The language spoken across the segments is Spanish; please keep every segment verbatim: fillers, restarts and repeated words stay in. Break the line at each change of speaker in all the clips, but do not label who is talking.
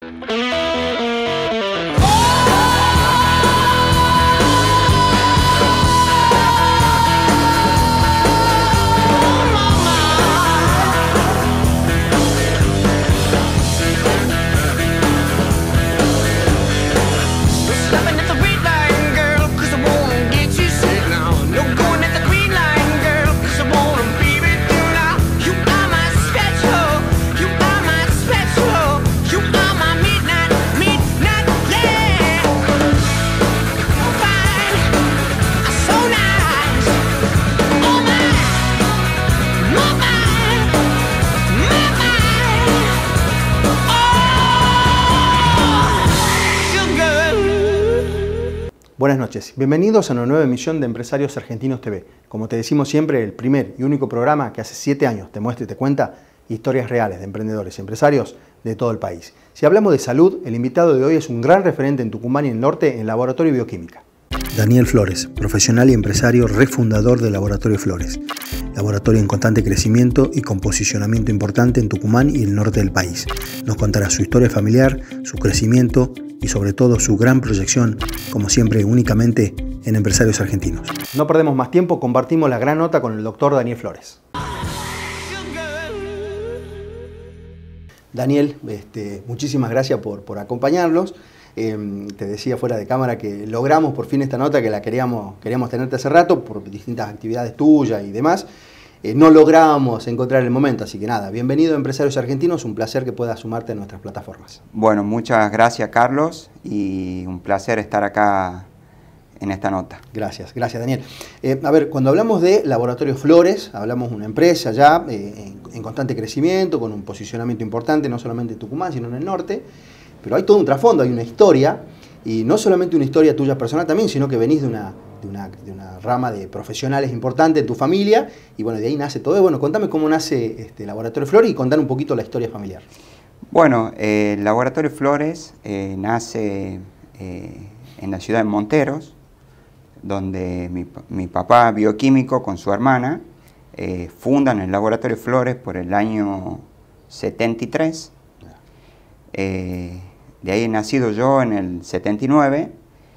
Buenas noches, bienvenidos a una nueva emisión de Empresarios Argentinos T V. Como te decimos siempre, el primer y único programa que hace siete años te muestra y te cuenta historias reales de emprendedores y empresarios de todo el país. Si hablamos de salud, el invitado de hoy es un gran referente en Tucumán y en el norte en Laboratorio Bioquímica. Daniel Flores, profesional y empresario refundador del Laboratorio Flores. Laboratorio en constante crecimiento y con posicionamiento importante en Tucumán y el norte del país. Nos contará su historia familiar, su crecimiento y sobre todo su gran proyección, como siempre únicamente en Empresarios Argentinos. No perdemos más tiempo, compartimos la gran nota con el doctor Daniel Flores. Daniel, este, muchísimas gracias por, por acompañarnos. Eh, te decía fuera de cámara que logramos por fin esta nota que la queríamos, queríamos tenerte hace rato por distintas actividades tuyas y demás. Eh, no lográbamos encontrar el momento, así que nada, bienvenido a Empresarios Argentinos, un placer que puedas sumarte a nuestras plataformas.
Bueno, muchas gracias Carlos y un placer estar acá en esta nota.
Gracias, gracias Daniel. Eh, a ver, cuando hablamos de Laboratorio Flores, hablamos de una empresa ya eh, en, en constante crecimiento, con un posicionamiento importante, no solamente en Tucumán, sino en el norte, pero hay todo un trasfondo, hay una historia, y no solamente una historia tuya personal también, sino que venís de una... De una, de una rama de profesionales importante en tu familia, y bueno, de ahí nace todo. Bueno, contame cómo nace este Laboratorio Flores y contar un poquito la historia familiar.
Bueno, eh, el Laboratorio Flores eh, nace eh, en la ciudad de Monteros, donde mi, mi papá bioquímico con su hermana eh, fundan el Laboratorio Flores por el año setenta y tres. Eh, de ahí he nacido yo en el setenta y nueve.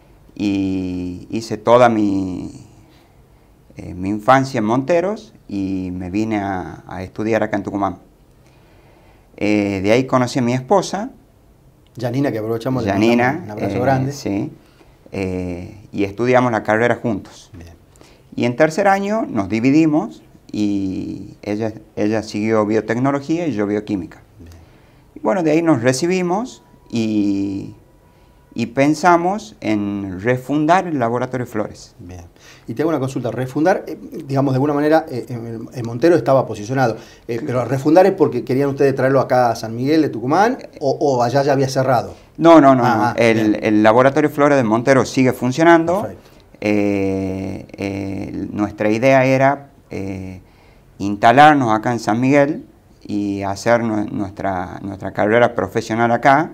Y hice toda mi, eh, mi infancia en Monteros y me vine a, a estudiar acá en Tucumán. Eh, de ahí conocí a mi esposa.
Janina, que aprovechamos de
Janina,
un abrazo
eh,
grande.
Sí, eh, y estudiamos la carrera juntos.
Bien.
Y en tercer año nos dividimos y ella, ella siguió biotecnología y yo bioquímica. Bien. Y bueno, de ahí nos recibimos y... y pensamos en refundar el Laboratorio Flores.
Bien. Y te hago una consulta. Refundar, eh, digamos, de alguna manera, eh, en, en Montero estaba posicionado, eh, pero refundar es porque querían ustedes traerlo acá a San Miguel de Tucumán, o, o allá ya había cerrado.
No, no, no.
Ah,
no. El, el Laboratorio Flores de Montero sigue funcionando.
Perfecto.
Eh, eh, nuestra idea era eh, instalarnos acá en San Miguel y hacer nuestra, nuestra carrera profesional acá.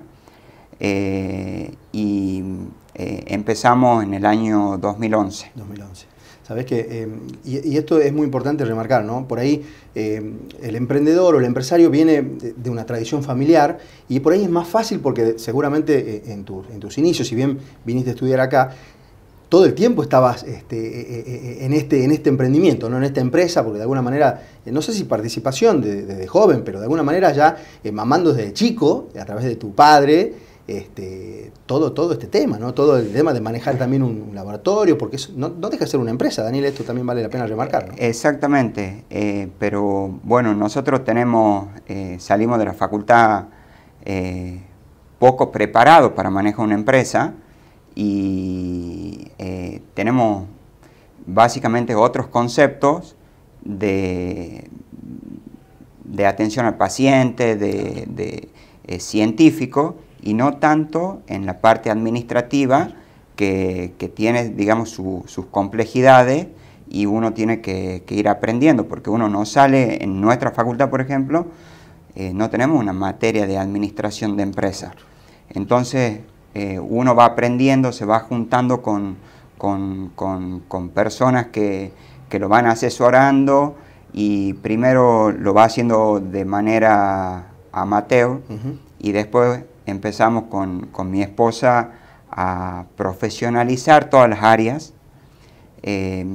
Eh, y eh, empezamos en el año dos mil once.
dos mil once. Sabés que, eh, y, y esto es muy importante remarcar, ¿no? Por ahí eh, el emprendedor o el empresario viene de, de una tradición familiar y por ahí es más fácil porque seguramente eh, en, tu, en tus inicios, si bien viniste a estudiar acá, todo el tiempo estabas este, eh, en, este, en este emprendimiento, ¿no? En esta empresa, porque de alguna manera, eh, no sé si participación desde de, de joven, pero de alguna manera ya eh, mamando desde chico, a través de tu padre, Este, todo, todo este tema, ¿no? Todo el tema de manejar también un, un laboratorio, porque eso no, no deja de ser una empresa, Daniel, esto también vale la pena remarcar, ¿no?
Exactamente, eh, pero bueno, nosotros tenemos, eh, salimos de la facultad eh, poco preparados para manejar una empresa y eh, tenemos básicamente otros conceptos de, de atención al paciente, de, de eh, científico, y no tanto en la parte administrativa que, que tiene, digamos, su, sus complejidades y uno tiene que, que ir aprendiendo, porque uno no sale, en nuestra facultad, por ejemplo, eh, no tenemos una materia de administración de empresas. Entonces, eh, uno va aprendiendo, se va juntando con, con, con, con personas que, que lo van asesorando y primero lo va haciendo de manera amateur, uh-huh. y después empezamos con, con mi esposa a profesionalizar todas las áreas. Eh,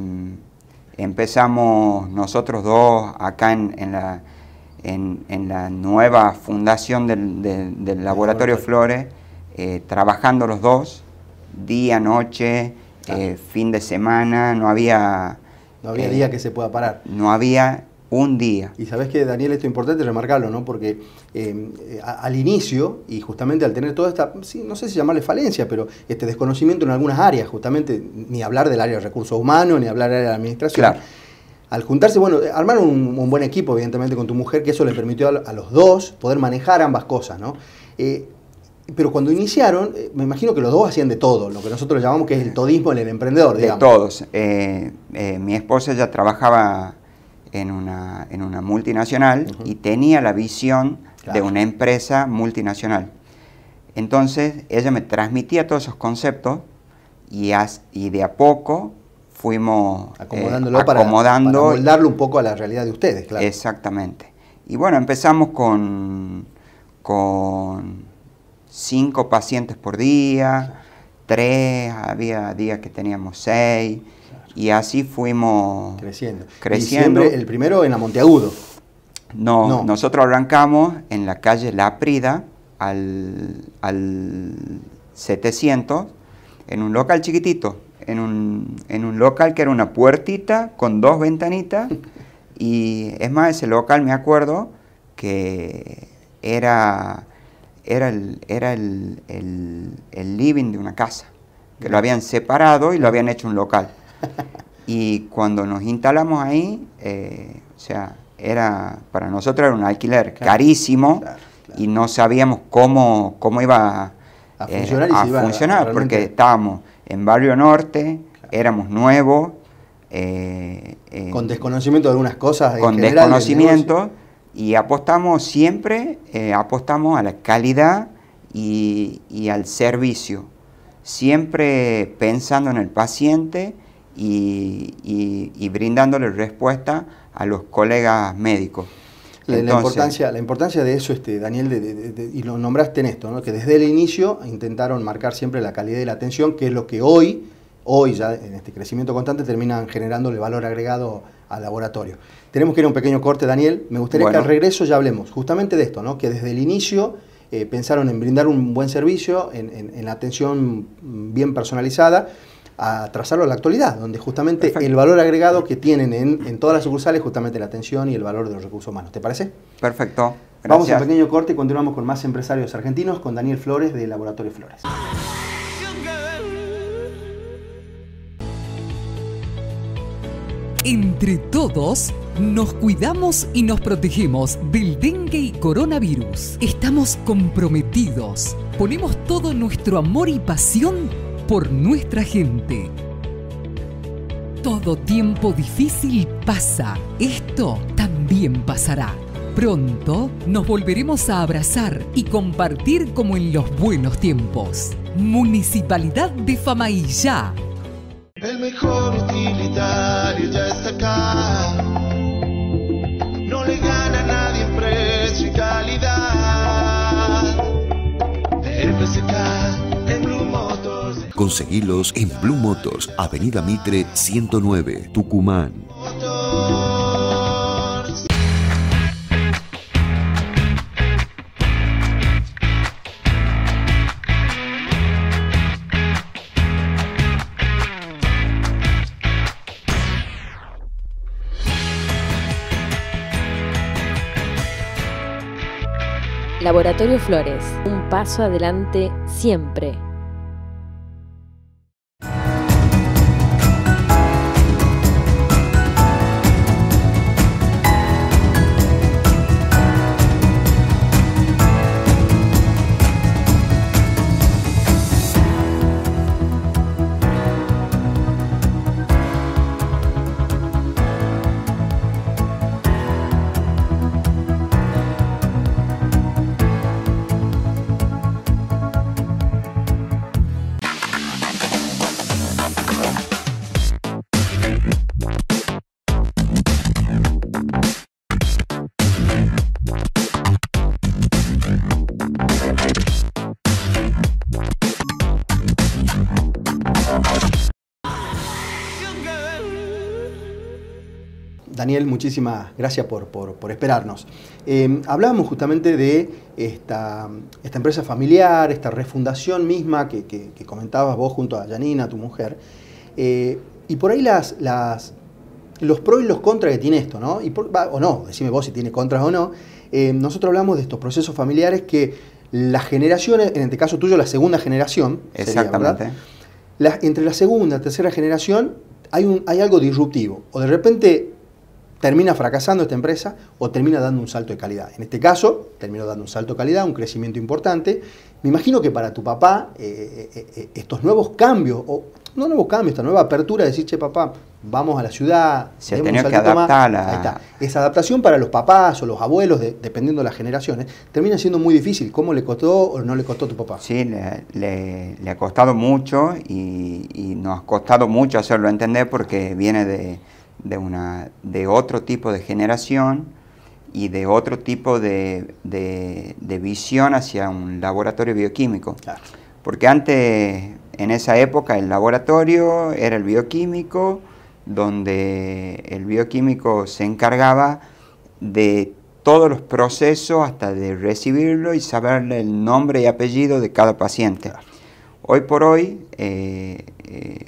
empezamos nosotros dos acá en, en, la, en, en la nueva fundación del, del, del Laboratorio Flores, eh, trabajando los dos, día, noche, claro. eh, fin de semana, no había...
No había
eh,
día que se pueda parar.
No había un día.
Y sabés que, Daniel, esto es importante remarcarlo, ¿no? Porque eh, a, al inicio, y justamente al tener toda esta, sí, no sé si llamarle falencia, pero este desconocimiento en algunas áreas, justamente, ni hablar del área de recursos humanos, ni hablar del área de la administración.
Claro.
Al juntarse, bueno, armaron un, un buen equipo, evidentemente, con tu mujer, que eso le permitió a, a los dos poder manejar ambas cosas, ¿no? Eh, pero cuando iniciaron, eh, me imagino que los dos hacían de todo, lo que nosotros llamamos que es el todismo en el emprendedor, digamos.
De todos. Eh, eh, mi esposa ya trabajaba en una, en una multinacional uh-huh. y tenía la visión claro. de una empresa multinacional. Entonces, ella me transmitía todos esos conceptos y, as, y de a poco fuimos
acomodándolo
eh, acomodando,
para, para moldarlo un poco a la realidad de ustedes, claro.
Exactamente. Y bueno, empezamos con, con cinco pacientes por día, claro. tres, había días que teníamos seis. Y así fuimos
creciendo.
creciendo.
¿Y siempre el primero en la Monteagudo?
No, no, nosotros arrancamos en la calle Laprida, al, al setecientos, en un local chiquitito, en un, en un local que era una puertita con dos ventanitas. Y es más, ese local me acuerdo que era, era, el, era el, el, el living de una casa, que lo habían separado y lo habían hecho un local. Y cuando nos instalamos ahí, eh, o sea, era, para nosotros era un alquiler claro, carísimo claro, claro. y no sabíamos cómo, cómo iba
a
eh,
funcionar,
a
y se
funcionar
iba
porque estábamos en Barrio Norte, claro. éramos nuevos. Eh, eh,
con desconocimiento de algunas cosas.
Con
en
desconocimiento y apostamos siempre, eh, apostamos a la calidad y, y al servicio, siempre pensando en el paciente. Y, y, y brindándole respuesta a los colegas médicos.
La, Entonces, la, importancia, la importancia de eso, este, Daniel, de, de, de, y lo nombraste en esto, ¿no? Que desde el inicio intentaron marcar siempre la calidad de la atención, que es lo que hoy, hoy ya en este crecimiento constante, terminan generando el valor agregado al laboratorio. Tenemos que ir a un pequeño corte, Daniel. Me gustaría bueno. que al regreso ya hablemos justamente de esto, ¿no? Que desde el inicio eh, pensaron en brindar un buen servicio, en, en, en la atención bien personalizada, a trazarlo a la actualidad, donde justamente Perfecto. el valor agregado que tienen en, en todas las sucursales, justamente la atención y el valor de los recursos humanos. ¿Te parece?
Perfecto. Gracias.
Vamos a un pequeño corte y continuamos con más empresarios argentinos, con Daniel Flores de Laboratorio Flores.
Entre todos, nos cuidamos y nos protegemos del dengue y coronavirus. Estamos comprometidos. Ponemos todo nuestro amor y pasión por nuestra gente. Todo tiempo difícil pasa. Esto también pasará. Pronto nos volveremos a abrazar y compartir como en los buenos tiempos. Municipalidad de Famaillá.
El mejor utilitario ya está acá. No le gana a nadie en precio y calidad. F C K en Blue Motors.
Conseguilos en Blue Motors, Avenida Mitre ciento nueve, Tucumán.
Motors.
Laboratorio Flores, un paso adelante siempre.
Daniel, muchísimas gracias por, por, por esperarnos. Eh, hablábamos justamente de esta, esta empresa familiar, esta refundación misma que, que, que comentabas vos junto a Janina, tu mujer, eh, y por ahí las, las, los pros y los contras que tiene esto, ¿no? Y por, va, o no, decime vos si tiene contras o no. Eh, nosotros hablamos de estos procesos familiares que las generaciones, en este caso tuyo, la segunda generación,
exactamente,
sería, la, entre la segunda y tercera generación hay, un, hay algo disruptivo, o de repente termina fracasando esta empresa o termina dando un salto de calidad. En este caso, terminó dando un salto de calidad, un crecimiento importante. Me imagino que para tu papá, eh, eh, eh, estos nuevos cambios, o no nuevos cambios, esta nueva apertura, de decir, che, papá, vamos a la ciudad.
Se ha tenido que adaptar a...
Ahí está. Esa adaptación para los papás o los abuelos, de, dependiendo de las generaciones, termina siendo muy difícil. ¿Cómo le costó o no le costó a tu papá?
Sí, le, le, le ha costado mucho y, y nos ha costado mucho hacerlo entender porque viene de... De, una, de otro tipo de generación y de otro tipo de, de, de visión hacia un laboratorio bioquímico. Claro. Porque antes, en esa época, el laboratorio era el bioquímico, donde el bioquímico se encargaba de todos los procesos hasta de recibirlo y saberle el nombre y apellido de cada paciente. Claro. Hoy por hoy... Eh, eh,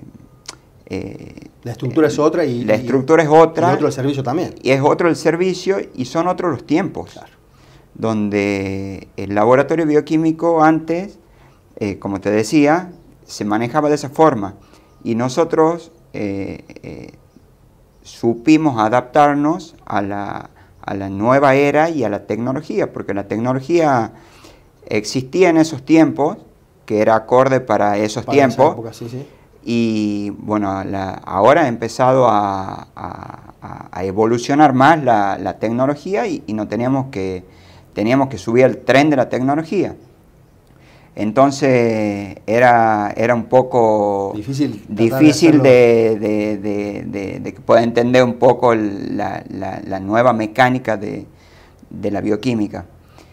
Eh, la estructura es otra y
la estructura es otra
y otro el servicio también.
Y es otro el servicio y son otros los tiempos. Claro. Donde el laboratorio bioquímico antes, eh, como te decía, se manejaba de esa forma. Y nosotros eh, eh, supimos adaptarnos a la, a la nueva era y a la tecnología, porque la tecnología existía en esos tiempos, que era acorde para esos para tiempos. Esa época, sí, sí. Y bueno, la, ahora ha empezado a, a, a evolucionar más la, la tecnología y, y no teníamos que, teníamos que subir al tren de la tecnología. Entonces era, era un poco difícil, difícil de, de, de, de, de que pueda entender un poco la, la, la nueva mecánica de, de la bioquímica.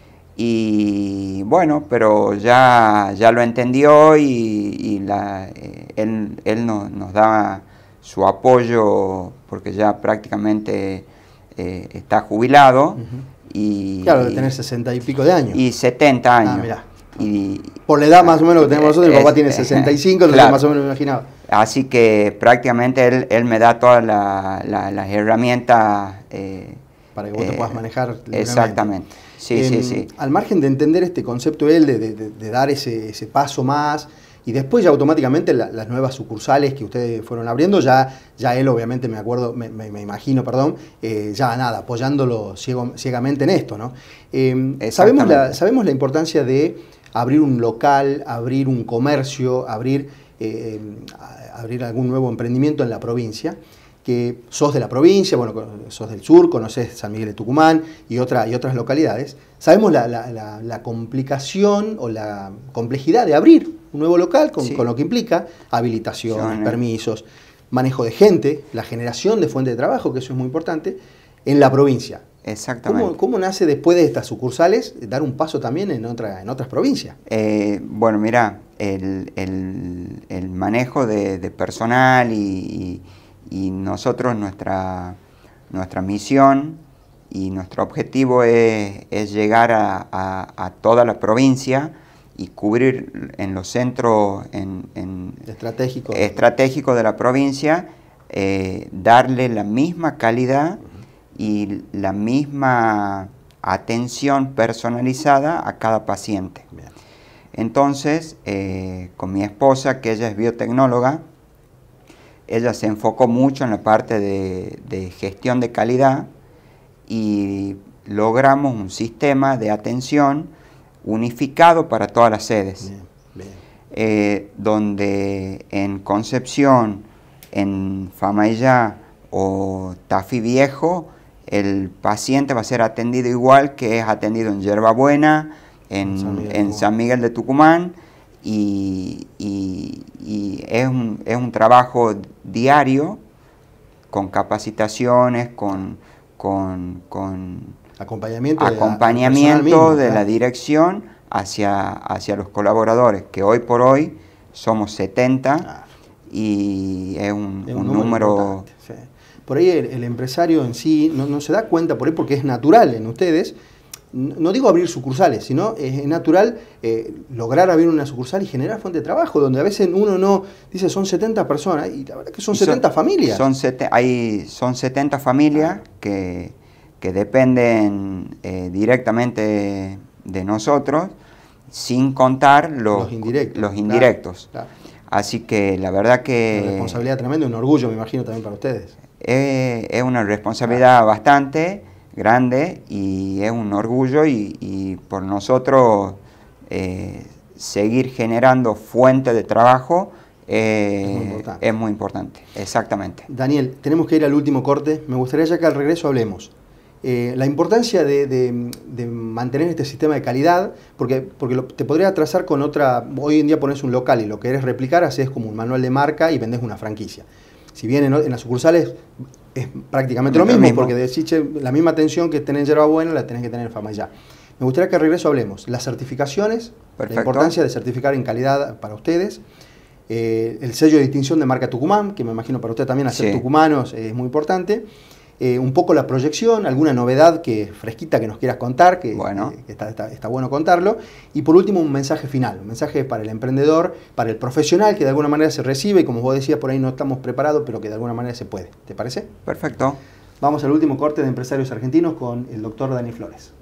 Y bueno, pero ya, ya lo entendió y, y la, eh, él, él nos, nos da su apoyo porque ya prácticamente eh, está jubilado.
Uh-huh.
y,
claro, de tener sesenta y pico de años.
Y setenta años.
Ah, mirá.
Y,
por la edad más o menos que tenemos nosotros, el papá tiene sesenta y cinco, entonces
claro.
Más o menos me imaginaba.
Así que prácticamente él, él me da todas la, la, las herramientas. Eh,
Para que vos eh, te puedas manejar libremente.
Exactamente. Sí,
eh,
sí, sí.
Al margen de entender este concepto él, de, de, de dar ese, ese paso más, y después ya automáticamente la, las nuevas sucursales que ustedes fueron abriendo, ya, ya él obviamente me acuerdo, me, me, me imagino, perdón, eh, ya nada, apoyándolo ciego, ciegamente en esto, ¿no? Eh, sabemos, la, sabemos la importancia de abrir un local, abrir un comercio, abrir, eh, abrir algún nuevo emprendimiento en la provincia, que sos de la provincia, bueno, sos del sur, conocés San Miguel de Tucumán y, otra, y otras localidades. Sabemos la, la, la, la complicación o la complejidad de abrir un nuevo local con, sí. con lo que implica habilitaciones, sí, permisos, manejo de gente, la generación de fuente de trabajo, que eso es muy importante, en la provincia.
Exactamente.
¿Cómo, cómo nace después de estas sucursales dar un paso también en, otra, en otras provincias?
Eh, bueno, mira, el, el, el manejo de, de personal y, y Y nosotros, nuestra, nuestra misión y nuestro objetivo es, es llegar a, a, a toda la provincia y cubrir en los centros en, en
estratégicos
estratégico de la provincia, eh, darle la misma calidad uh-huh. y la misma atención personalizada a cada paciente. Bien. Entonces, eh, con mi esposa, que ella es biotecnóloga, ella se enfocó mucho en la parte de, de gestión de calidad y logramos un sistema de atención unificado para todas las sedes. Bien, bien. Eh, donde en Concepción, en Famaillá o Tafí Viejo, el paciente va a ser atendido igual que es atendido en Yerbabuena, en, San Miguel, en San Miguel de Tucumán. Y, y, y es, un, es un trabajo diario con capacitaciones, con, con, con
acompañamiento,
acompañamiento de, la, de
claro.
la dirección hacia, hacia los colaboradores, que hoy por hoy somos setenta claro. y es un,
es
un,
un
número...
número sí. por ahí el, el empresario en sí no, no se da cuenta, por ahí porque es natural en ustedes, no digo abrir sucursales, sino es natural eh, lograr abrir una sucursal y generar fuente de trabajo, donde a veces uno no dice son setenta personas, y la verdad que son, son setenta familias.
Son, sete, hay, son setenta familias que, que dependen eh, directamente de nosotros, sin contar los, los indirectos. Los indirectos. Claro, claro. Así que la verdad que...
Una responsabilidad tremenda, un orgullo, me imagino, también para ustedes.
Es, es una responsabilidad claro. bastante grande y es un orgullo y, y por nosotros eh, seguir generando fuente de trabajo eh, es, muy importante. es muy importante, exactamente.
Daniel, tenemos que ir al último corte, me gustaría ya que al regreso hablemos. Eh, la importancia de, de, de mantener este sistema de calidad, porque, porque lo, te podría trazar con otra, hoy en día pones un local y lo querés replicar, haces como un manual de marca y vendés una franquicia. Si bien en, en las sucursales es prácticamente lo mismo, mismo, porque decís, la misma atención que tenés en Yerba Buena la tenés que tener en Famayá. Me gustaría que al regreso hablemos las certificaciones, Perfecto. la importancia de certificar en calidad para ustedes, eh, el sello de distinción de marca Tucumán, que me imagino para usted también hacer sí. tucumanos es muy importante, eh, un poco la proyección, alguna novedad que fresquita que nos quieras contar, que,
bueno.
que, que está, está, está bueno contarlo, y por último un mensaje final, un mensaje para el emprendedor, para el profesional que de alguna manera se recibe y como vos decías por ahí no estamos preparados, pero que de alguna manera se puede. ¿Te parece?
Perfecto.
Vamos al último corte de Empresarios Argentinos con el doctor Dani Flores.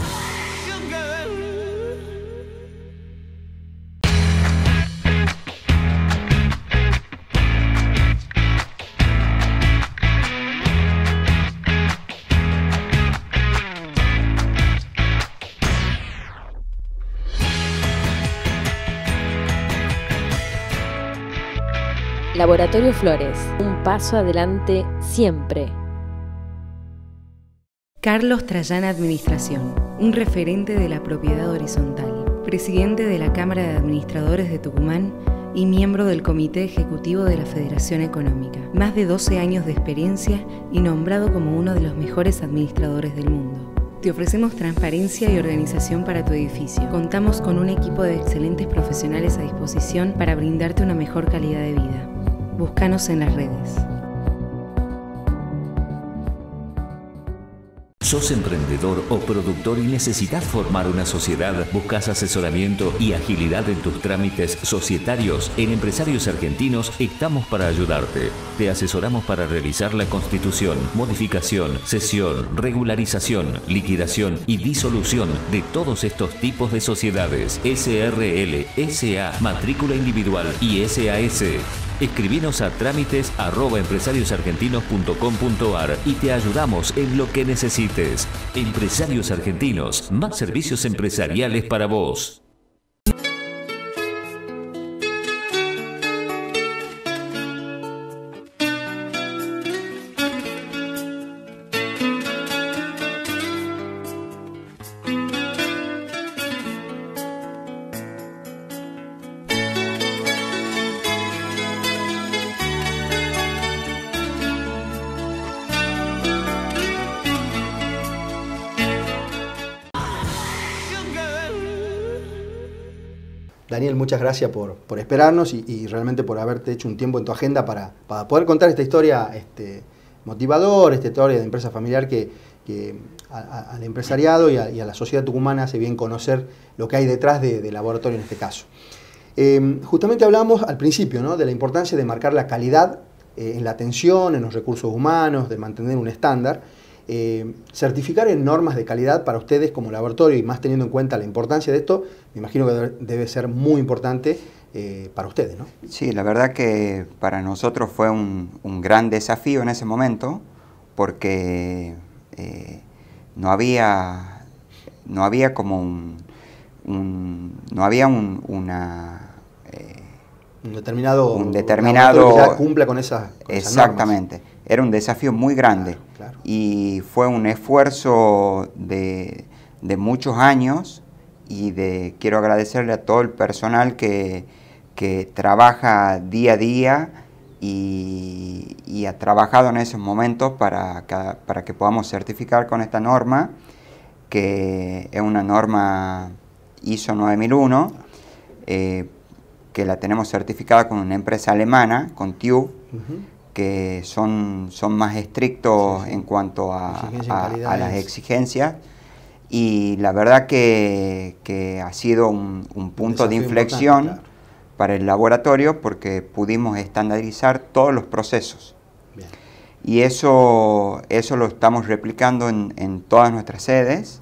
Laboratorio Flores, un paso adelante siempre.
Carlos Trayana Administración, un referente de la propiedad horizontal, presidente de la Cámara de Administradores de Tucumán y miembro del Comité Ejecutivo de la Federación Económica. Más de doce años de experiencia y nombrado como uno de los mejores administradores del mundo. Te ofrecemos transparencia y organización para tu edificio. Contamos con un equipo de excelentes profesionales a disposición para brindarte una mejor calidad de vida. Búscanos en las redes.
¿Sos emprendedor o productor y necesitas formar una sociedad? ¿Buscas asesoramiento y agilidad en tus trámites societarios? En Empresarios Argentinos estamos para ayudarte. Te asesoramos para realizar la constitución, modificación, cesión, regularización, liquidación y disolución de todos estos tipos de sociedades. S R L, S A, matrícula individual y S A S. Escribinos a trámites arroba empresariosargentinos punto com punto ar y te ayudamos en lo que necesites. Empresarios Argentinos, más servicios empresariales para vos.
Daniel, muchas gracias por, por esperarnos y, y realmente por haberte hecho un tiempo en tu agenda para, para poder contar esta historia este, motivadora, esta historia de empresa familiar que, que a, a, al empresariado y a, y a la sociedad tucumana hace bien conocer lo que hay detrás de, de laboratorio en este caso. Eh, justamente hablábamos al principio, ¿no?, de la importancia de marcar la calidad eh, en la atención, en los recursos humanos, de mantener un estándar. Eh, certificar en normas de calidad para ustedes como laboratorio y más teniendo en cuenta la importancia de esto, me imagino que debe, debe ser muy importante eh, para ustedes, ¿no?
Sí, la verdad que para nosotros fue un, un gran desafío en ese momento porque eh, no había no había como un, un no había un, una eh,
un determinado
un determinado
que ya cumpla con esas con
exactamente
esas normas.
Era un desafío muy grande.
Claro, claro.
Y fue un esfuerzo de, de muchos años y de quiero agradecerle a todo el personal que, que trabaja día a día y, y ha trabajado en esos momentos para que, para que podamos certificar con esta norma, que es una norma I S O nueve mil uno, eh, que la tenemos certificada con una empresa alemana, con T U B, uh-huh. que son, son más estrictos sí, sí. en cuanto a, a, a las exigencias. Y la verdad que, que ha sido un, un punto un de inflexión claro. para el laboratorio porque pudimos estandarizar todos los procesos. Bien. Y eso, eso lo estamos replicando en, en todas nuestras sedes,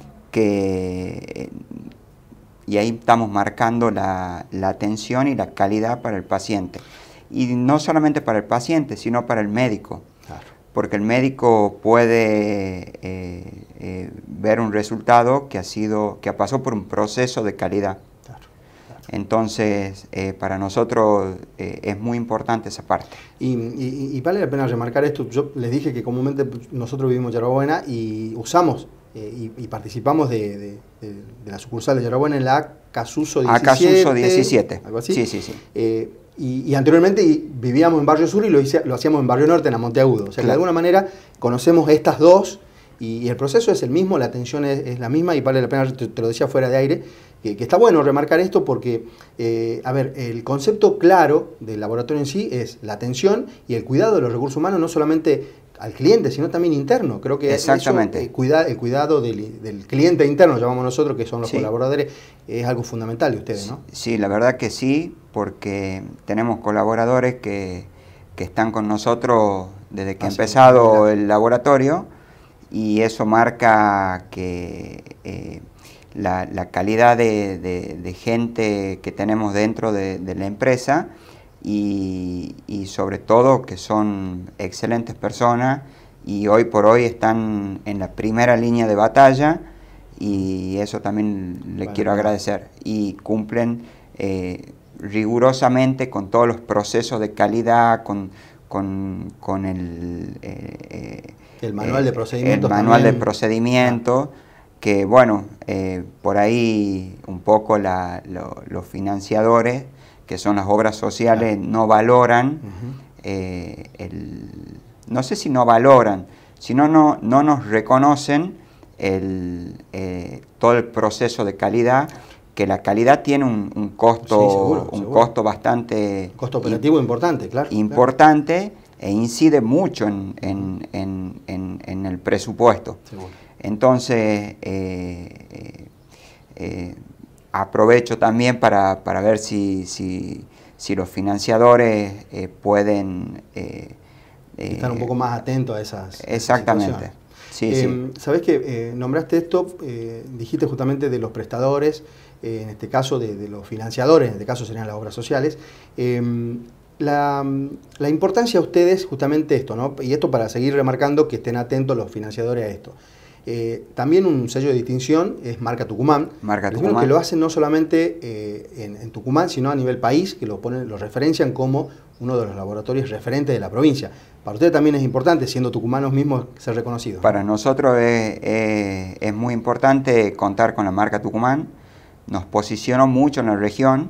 que, y ahí estamos marcando la, la atención y la calidad para el paciente. Y no solamente para el paciente, sino para el médico. Claro. Porque el médico puede eh, eh, ver un resultado que ha sido, que ha pasado por un proceso de calidad. Claro, claro. Entonces, eh, para nosotros eh, es muy importante esa parte.
Y, y, y vale la pena remarcar esto. Yo les dije que comúnmente nosotros vivimos en Yerba Buena y usamos eh, y, y participamos de, de, de, de la sucursal de Yerba Buena en la Casuso diecisiete.
A Casuso diecisiete.
Algo así.
Sí, sí, sí.
Eh, Y, y anteriormente vivíamos en Barrio Sur y lo, hice, lo hacíamos en Barrio Norte, en Monteagudo. O sea, claro. que de alguna manera conocemos estas dos y, y el proceso es el mismo, la atención es, es la misma y vale la pena, te, te lo decía fuera de aire, que, que está bueno remarcar esto porque, eh, a ver, el concepto claro del laboratorio en sí es la atención y el cuidado de los recursos humanos, no solamente al cliente, sino también interno. Creo que
Exactamente.
Eso, eh, cuida, el cuidado del, del cliente interno, llamamos nosotros, que son los sí. colaboradores, es algo fundamental de ustedes, ¿no?
Sí, la verdad que sí, porque tenemos colaboradores que, que están con nosotros desde que ah, ha empezado sí, el laboratorio y eso marca que eh, la, la calidad de, de, de gente que tenemos dentro de, de la empresa y, y sobre todo que son excelentes personas y hoy por hoy están en la primera línea de batalla y eso también le vale, quiero vale. agradecer y cumplen eh, rigurosamente con todos los procesos de calidad, con, con, con el, eh,
el manual eh, de procedimientos.
El manual
también.
de procedimiento, ah. que bueno, eh, por ahí un poco la, lo, los financiadores, que son las obras sociales, ah. no valoran, uh-huh. eh, el, no sé si no valoran, sino no, no nos reconocen el, eh, todo el proceso de calidad, que la calidad tiene un, un costo sí, seguro, un seguro. costo bastante
costo operativo in, importante, claro.
Importante claro. e incide mucho en, en, en, en, en el presupuesto. Seguro. Entonces, eh, eh, eh, aprovecho también para, para ver si, si, si los financiadores eh, pueden... Eh,
estar un poco más atentos a esas
Exactamente.
situaciones.
Sí,
eh,
sí.
Sabés que eh, nombraste esto, eh, dijiste justamente de los prestadores, eh, en este caso de, de los financiadores, en este caso serían las obras sociales. Eh, la, la importancia a ustedes, justamente esto, ¿no? Y esto para seguir remarcando que estén atentos los financiadores a esto. Eh, también un sello de distinción es Marca Tucumán.
Marca Tucumán.
Que lo hacen no solamente eh, en, en Tucumán, sino a nivel país, que lo, ponen, lo referencian como uno de los laboratorios referentes de la provincia. Para ustedes también es importante, siendo tucumanos mismos, ser reconocidos.
Para nosotros es, es, es muy importante contar con la marca Tucumán. Nos posicionó mucho en la región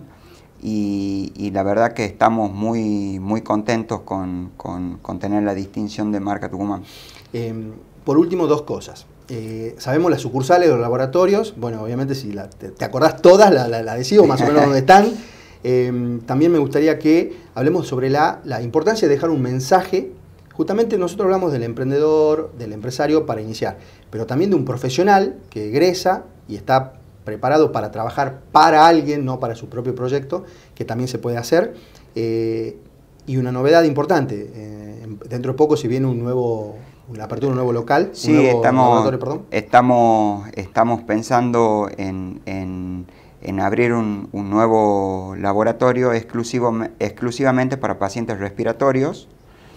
y, y la verdad que estamos muy, muy contentos con, con, con tener la distinción de marca Tucumán.
Eh, por último, dos cosas. Eh, sabemos las sucursales, los laboratorios. Bueno, obviamente si la, te, te acordás todas, la, la, la decido más o menos dónde están. Eh, también me gustaría que hablemos sobre la, la importancia de dejar un mensaje. Justamente nosotros hablamos del emprendedor, del empresario para iniciar, pero también de un profesional que egresa y está preparado para trabajar para alguien, no para su propio proyecto, que también se puede hacer. Eh, y una novedad importante, eh, dentro de poco si viene un nuevo, la apertura de un nuevo local,
sí,
un nuevo
estamos,
laboratorio, perdón.
Estamos, estamos pensando en, en, en abrir un, un nuevo laboratorio exclusivo, exclusivamente para pacientes respiratorios,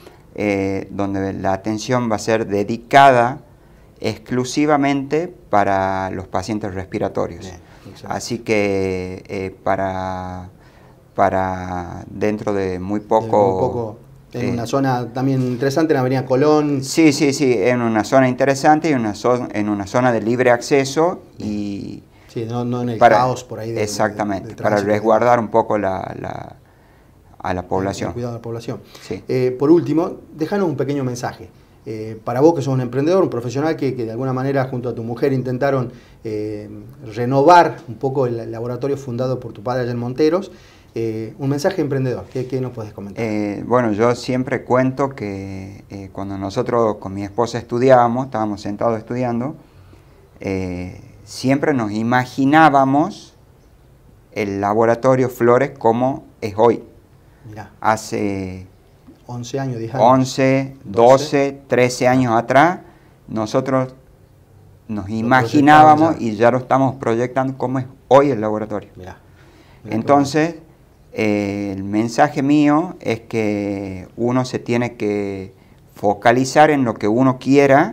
Eh, donde la atención va a ser dedicada exclusivamente para los pacientes respiratorios. Bien, Así que eh, para, para dentro de muy poco...
De muy poco en eh, una zona también interesante, en la avenida Colón.
Sí, sí, sí, en una zona interesante y una so en una zona de libre acceso. Y
sí, no, no en el
para,
caos por ahí. De,
exactamente,
de, de
para resguardar un poco la... la a la población.
El cuidado de la población.
Sí.
Eh, por último, déjanos un pequeño mensaje. Eh, para vos que sos un emprendedor, un profesional que, que de alguna manera junto a tu mujer intentaron eh, renovar un poco el laboratorio fundado por tu padre allá en Monteros, eh, un mensaje emprendedor. ¿Qué, qué nos puedes comentar?
Eh, bueno, yo siempre cuento que eh, cuando nosotros con mi esposa estudiábamos, estábamos sentados estudiando, eh, siempre nos imaginábamos el laboratorio Flores como es hoy.
Mirá.
Hace
once años, diez años.
once, doce, trece años atrás, nosotros nos imaginábamos y ya lo estamos proyectando como es hoy el laboratorio.
Mirá. Mirá.
Entonces, eh, el mensaje mío es que uno se tiene que focalizar en lo que uno quiera,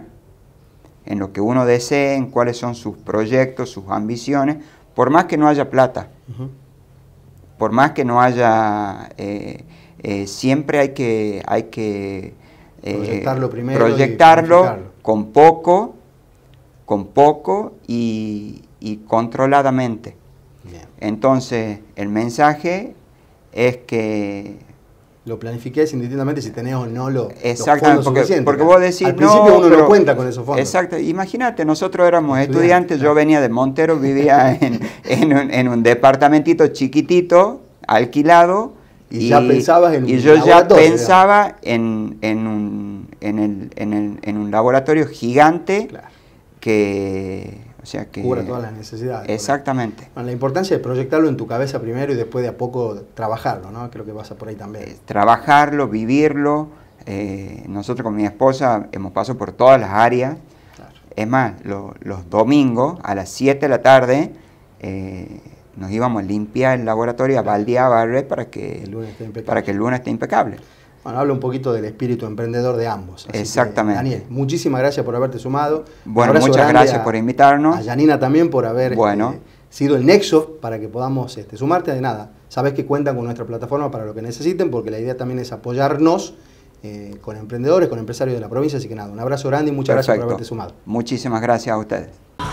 en lo que uno desee, en cuáles son sus proyectos, sus ambiciones, por más que no haya plata, uh-huh. por más que no haya... Eh, eh, siempre hay que, hay que eh,
proyectarlo primero,
proyectarlo con poco, con poco y, y controladamente.
Bien.
Entonces, el mensaje es que...
Lo planifiques indistintamente si tenés o no lo,
exactamente,
los fondos
porque,
suficientes.
porque vos decís,
al principio
no,
uno
pero,
no cuenta con esos fondos.
Exacto, imagínate, nosotros éramos estudiantes,
estudiantes
yo venía de Montero, vivía en, en, un, en un departamentito chiquitito, alquilado,
y, y ya pensabas en
y
un
yo ya pensaba
en,
en, un, en, el, en, el, en un laboratorio gigante, claro. que... O sea que
cubra todas las necesidades.
Exactamente.
Bueno, la importancia es proyectarlo en tu cabeza primero y después de a poco trabajarlo, ¿no? Creo que pasa por ahí también.
Eh, trabajarlo, vivirlo. Eh, nosotros con mi esposa hemos pasado por todas las áreas. Claro. Es más, lo, los domingos a las siete de la tarde eh, nos íbamos a limpiar el laboratorio, claro. a baldear, a barrer para que,
el lunes esté impecable.
para que el lunes esté impecable.
Bueno, habla un poquito del espíritu emprendedor de ambos. Así
exactamente.
Que, Daniel, muchísimas gracias por haberte sumado.
Bueno, muchas gracias
a,
por invitarnos.
A Yanina también por haber
bueno.
este, sido el nexo para que podamos este, sumarte. De nada, sabes que cuentan con nuestra plataforma para lo que necesiten, porque la idea también es apoyarnos eh, con emprendedores, con empresarios de la provincia. Así que nada, un abrazo grande y muchas
Perfecto.
gracias por haberte sumado.
Muchísimas gracias a ustedes.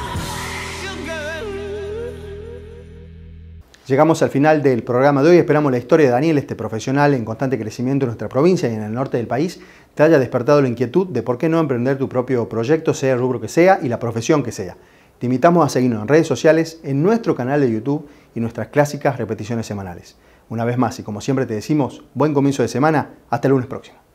Llegamos al final del programa de hoy. Esperamos la historia de Daniel, este profesional en constante crecimiento en nuestra provincia y en el norte del país, te haya despertado la inquietud de por qué no emprender tu propio proyecto, sea el rubro que sea y la profesión que sea. Te invitamos a seguirnos en redes sociales, en nuestro canal de YouTube y nuestras clásicas repeticiones semanales. Una vez más y como siempre te decimos, buen comienzo de semana. Hasta el lunes próximo.